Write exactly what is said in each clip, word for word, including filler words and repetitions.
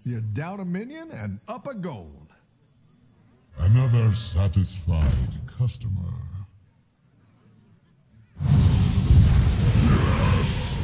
You're down a minion and up a gold. Another satisfied customer. Yes!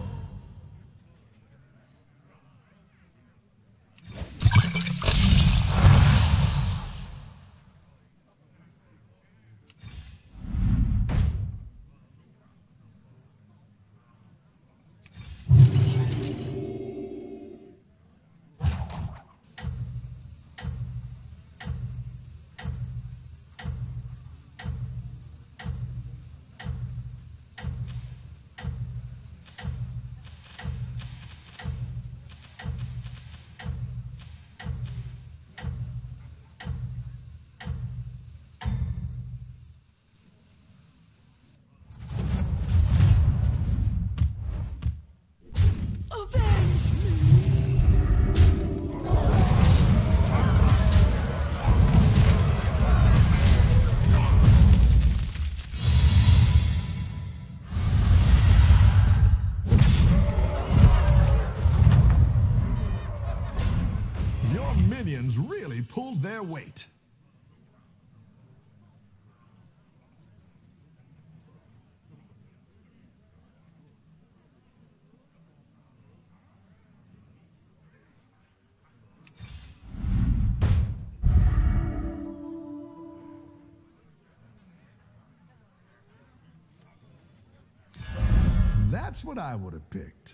Minions really pulled their weight. That's what I would have picked.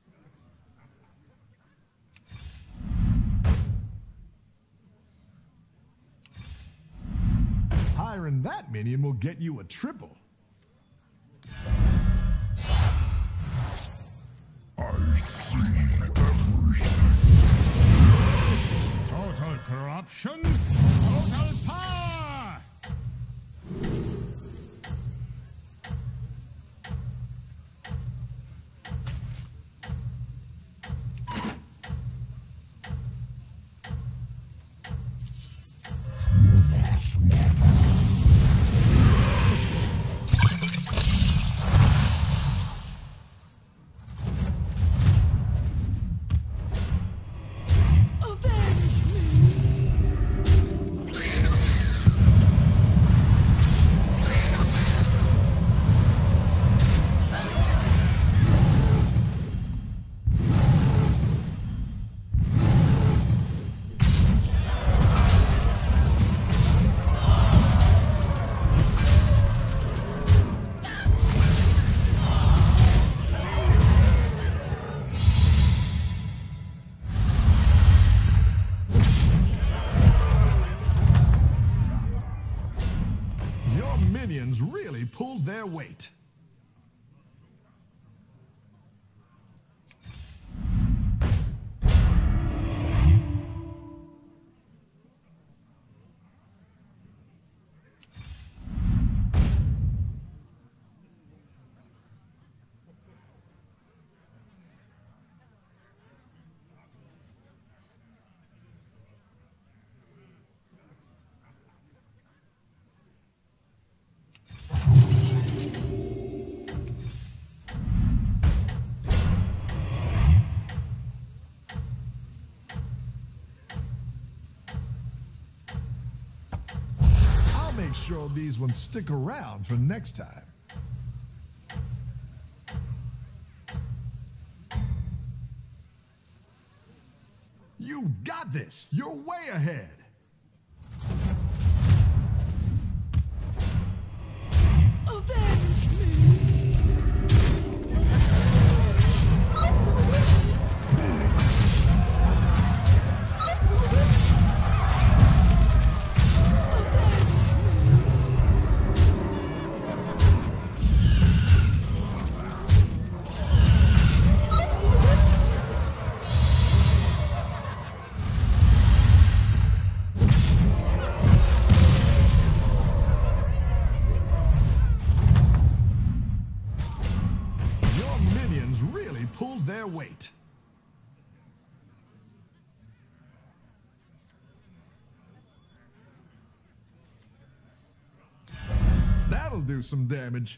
Hiring that minion will get you a triple. I see everything. Total corruption, total power! Minions really pulled their weight. Make sure these ones stick around for next time. You've got this. You're way ahead. Avenge me! Pulled their weight. That'll do some damage.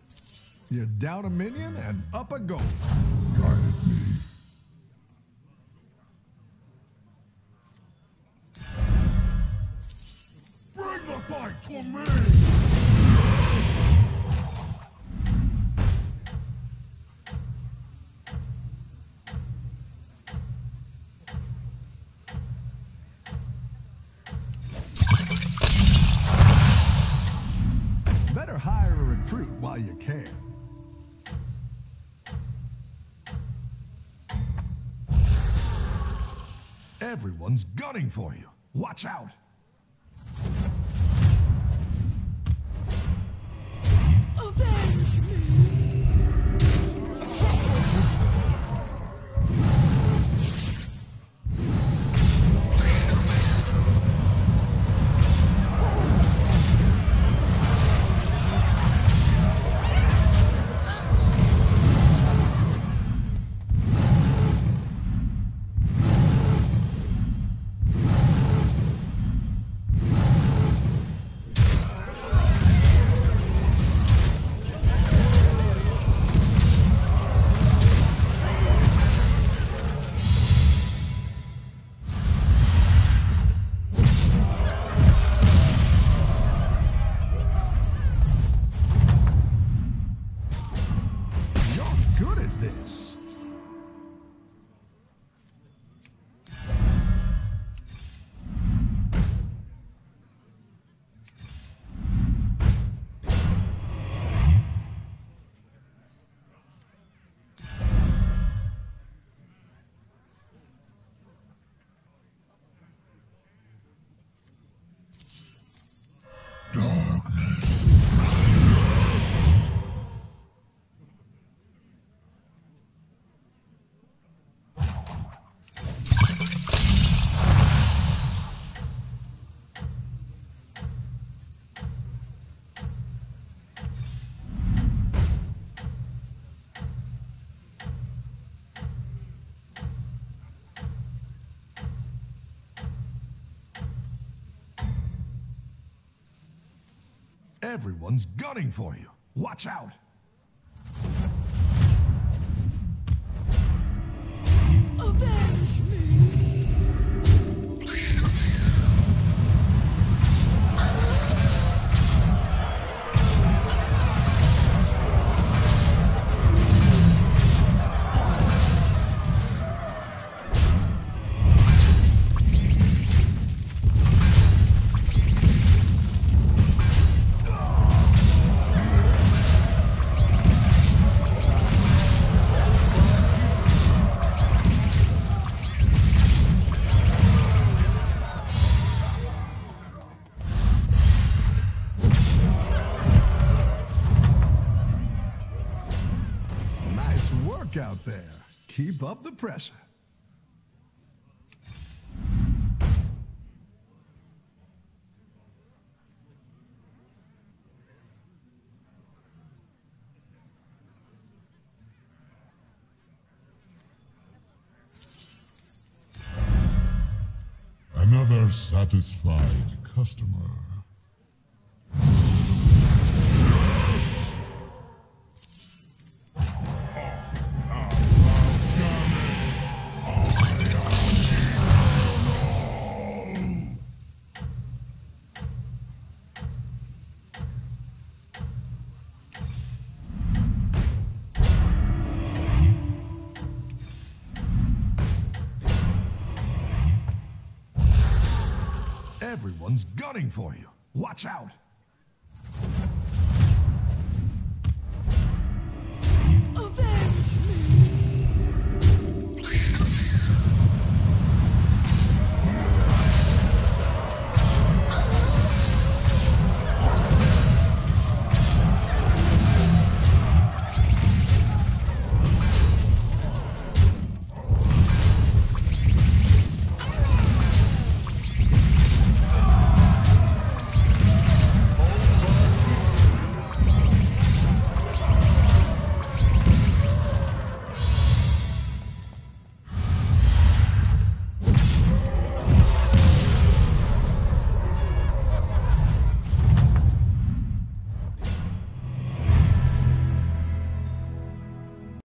You're down a minion and up a gold. Guide me. for me! Better hire a recruit while you can. Everyone's gunning for you. Watch out! Avenge me! This. Darkness. Everyone's gunning for you. Watch out! Avenge me! Nice work out there. Keep up the pressure. Another satisfied customer. Everyone's gunning for you. Watch out!